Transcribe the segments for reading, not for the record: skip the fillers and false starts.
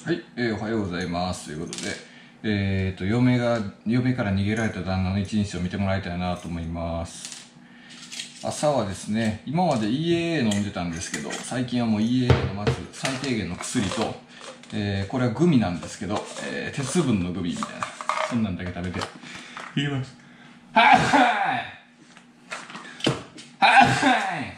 はい、おはようございますということで、嫁から逃げられた旦那の一日を見てもらいたいなと思います。朝はですね、今まで EAA 飲んでたんですけど、最近はもう EAA のまず最低限の薬と、これはグミなんですけど、鉄分のグミみたいな、そんなんだけ食べていきます。はいはいはい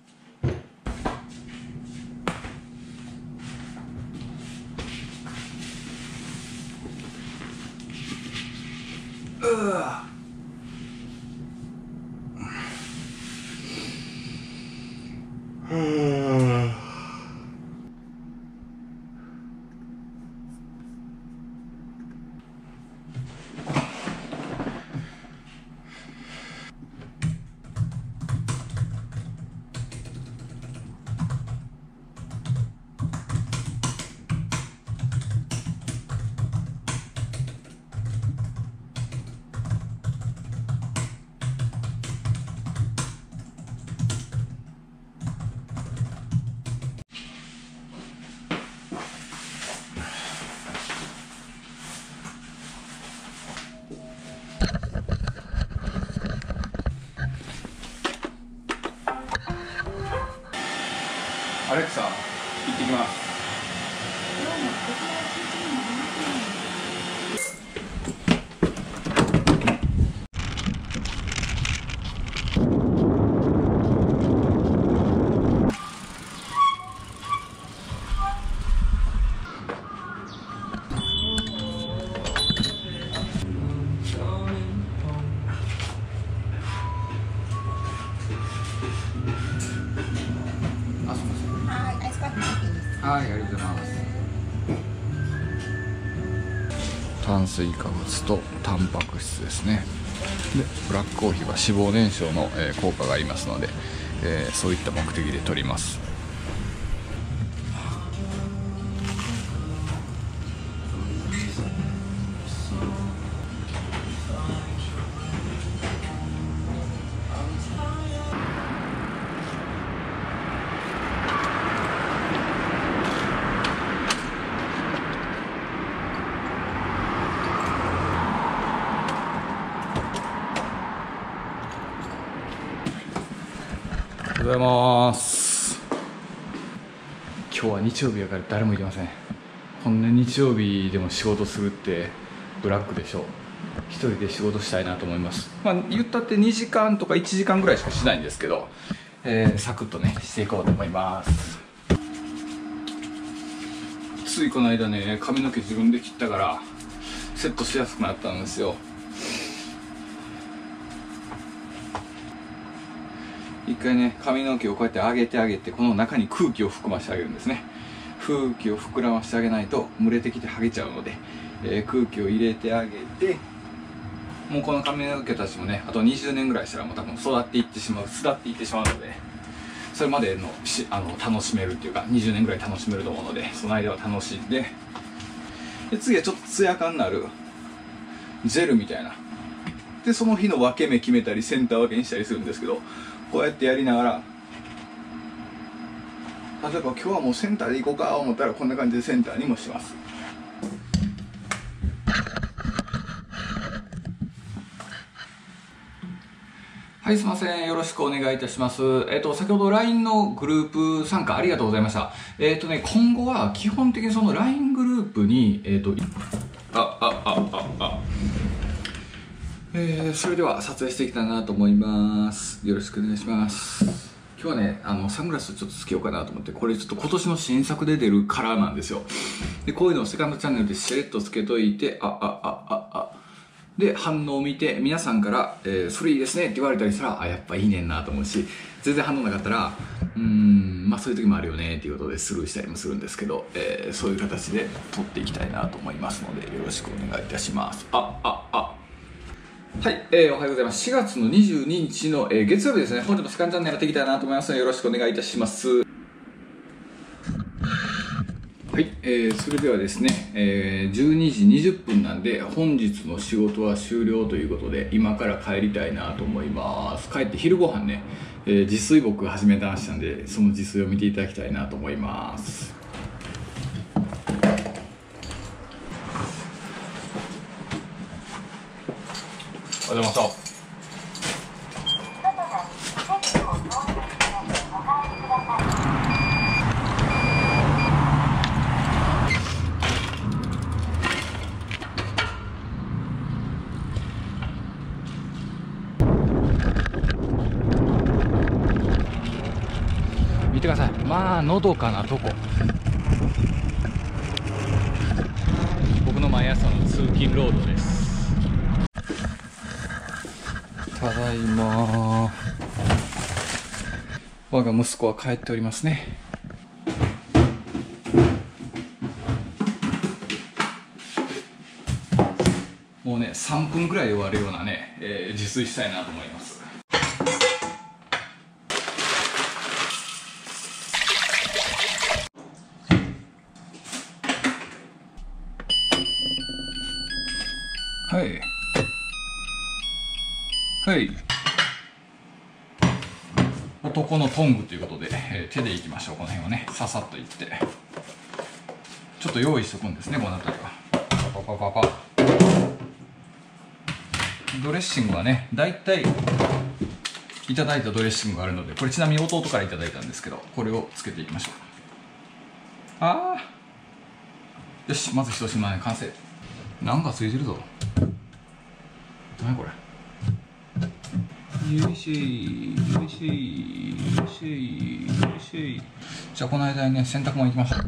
アレクサ、行ってきます。はい、ありがとうございます。炭水化物とタンパク質ですね。で、ブラックコーヒーは脂肪燃焼の効果がありますので、そういった目的で取ります。おはようございます。今日は日曜日やから誰もいてません。こんな日曜日でも仕事するってブラックでしょう。一人で仕事したいなと思います。まあ言ったって2時間とか1時間ぐらいしかしないんですけど、サクッとねしていこうと思います。ついこの間ね、髪の毛自分で切ったからセットしやすくなったんですよ。一回ね、髪の毛をこうやって上げてこの中に空気を含ませてあげるんですね。空気を膨らませてあげないと蒸れてきて剥げちゃうので、空気を入れてあげて、もうこの髪の毛たちもね、あと20年ぐらいしたらもう多分巣立っていってしまうので、それまでの楽しめるっていうか20年ぐらい楽しめると思うので、その間は楽しんで、次はちょっとツヤ感のあるジェルみたいなで、その日の分け目決めたりセンター分けにしたりするんですけど、こうやってやりながら、例えば今日はもうセンターで行こうか思ったらこんな感じでセンターにもします。はい、すいません。よろしくお願いいたします。先ほど LINE のグループ参加ありがとうございました。今後は基本的にその LINE グループに、それでは撮影していきたいなと思います。よろしくお願いします。今日はね、サングラスちょっとつけようかなと思って、これちょっと今年の新作で出るカラーなんですよ。で、こういうのをセカンドチャンネルでしれっとつけといて、で、反応を見て、皆さんから、それいいですねって言われたりしたら、やっぱいいねんなと思うし、全然反応なかったら、まあそういう時もあるよねっていうことでスルーしたりもするんですけど、そういう形で撮っていきたいなと思いますので、よろしくお願いいたします。はい、おはようございます。4月の22日の、月曜日ですね。本日もセカンドチャンネルやっていきたいなと思いますので、よろしくお願いいたします。はい、それではですね、12時20分なんで、本日の仕事は終了ということで、今から帰りたいなと思います。帰って昼ご飯ね、自炊僕始めましたんで、その自炊を見ていただきたいなと思います。 おはようございます。見てください。まあのどかなとこ。僕の毎朝の通勤ロードです。ただいま。我が息子は帰っておりますね。もうね3分くらいで終わるようなね、自炊したいなと思います。はいはい、男のトングということで、手でいきましょう。この辺をねささっといってちょっと用意しとくんですね。この辺りはパパパパパ。ドレッシングはねだいたいいただいたドレッシングがあるので、これちなみに弟からいただいたんですけど、これをつけていきましょう。ああ、よし、まず一品目完成。なんかついてるぞ。何これ。よいしょいよいしょいよいしょいよいしょい。じゃあこの間にね洗濯物行きましょう。ちょっ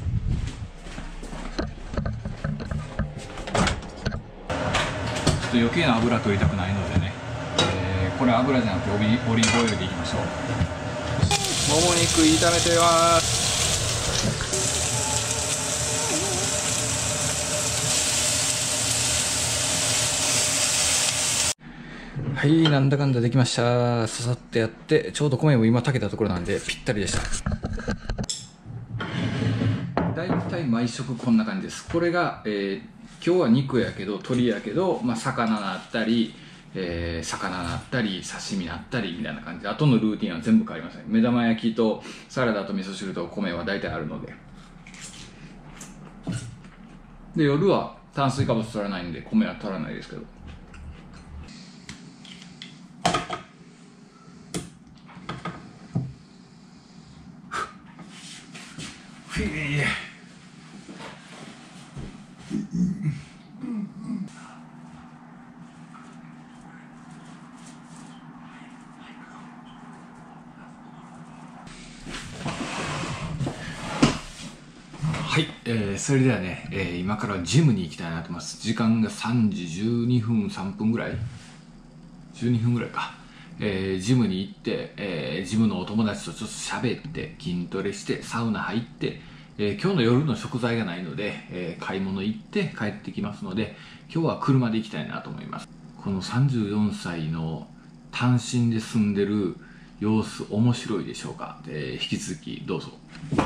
と余計な油取りたくないのでね、これ油じゃなくてオリーブオイルでいきましょう。もも肉炒めてます。はい、なんだかんだできました。ささってやって、ちょうど米も今炊けたところなんでぴったりでした。だいたい毎食こんな感じです。これが、今日は肉やけど鶏やけど、まあ、魚なったり、魚なったり刺身なったりみたいな感じで、あとのルーティンは全部変わりません。目玉焼きとサラダと味噌汁と米は大体あるので。で夜は炭水化物取らないんで米は取らないですけど。はい、それではね、今からジムに行きたいなと思います。時間が3時12分3分ぐらい12分ぐらいか。ジムに行って、ジムのお友達とちょっと喋って筋トレしてサウナ入って、今日の夜の食材がないので、買い物行って帰ってきますので、今日は車で行きたいなと思います。この34歳の単身で住んでる様子面白いでしょうか。引き続きどうぞ。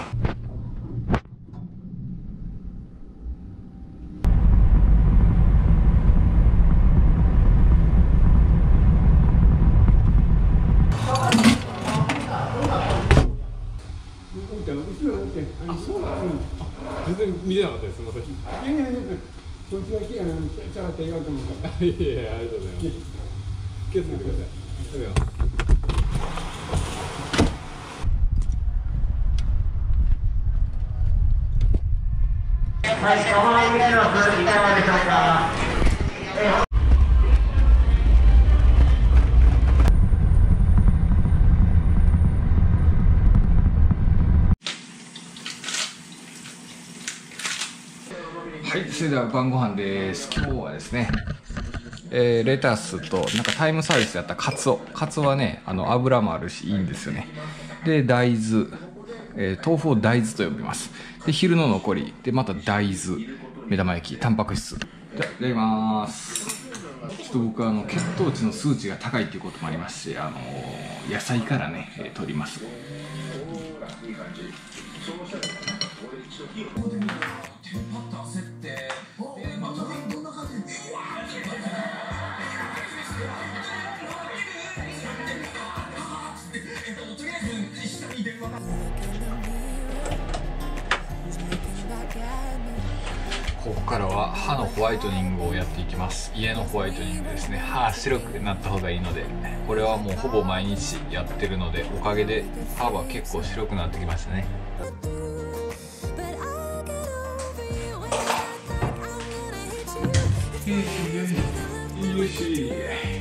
全然見てなかったです、その時。いやいやいや、そっちが来やな、ちゃって言われてもから。いやいや、ありがとうございます。気をつけてください。ありがとうございます。はい、おはようございます。いかがでしょうか。 はい、それでは晩ご飯です。今日はですね、レタスとなんかタイムサービスやったカツオはね、油もあるしいいんですよね。で大豆、豆腐を大豆と呼びます。で昼の残りでまた大豆、目玉焼き、タンパク質。じゃあいただきます。ちょっと僕は血糖値の数値が高いっていうこともありまして、野菜からね、取ります。 ここからは歯のホワイトニングをやっていきます。家のホワイトニングですね。歯白くなった方がいいので、これはもうほぼ毎日やってるので、おかげで歯は結構白くなってきましたね。よし。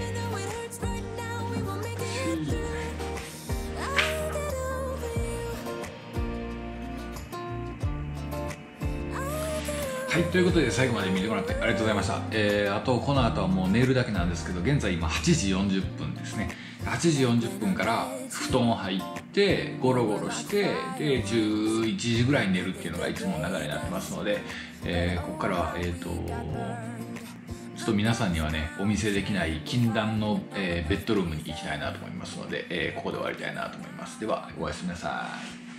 はい、ということで最後まで見てもらってありがとうございました。あとこの後はもう寝るだけなんですけど、現在今8時40分ですね。8時40分から布団入ってゴロゴロしてで11時ぐらいに寝るっていうのがいつもの流れになってますので、ここからはちょっと皆さんにはねお見せできない禁断の、ベッドルームに行きたいなと思いますので、ここで終わりたいなと思います。ではおやすみなさい。